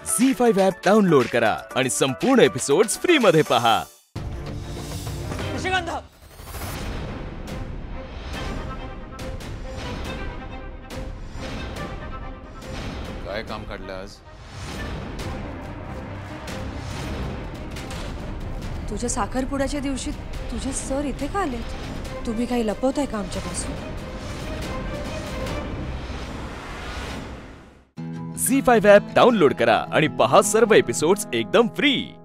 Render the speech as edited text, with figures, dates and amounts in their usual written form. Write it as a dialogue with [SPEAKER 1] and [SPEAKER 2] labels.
[SPEAKER 1] झी5 app download करा आणि संपूर्ण एपिसोड्स फ्री मध्ये पहा।
[SPEAKER 2] निशिगंध,
[SPEAKER 3] काय काम काढलं आज?
[SPEAKER 4] तुझ्या साखरपुड्याच्या दिवशी तुझे सर इथे का आले? तुम्ही काही लपवताय का आमच्यापासून?
[SPEAKER 1] झी5 ॲप डाउनलोड करा आणि पहा सर्व एपिसोड्स एकदम फ्री।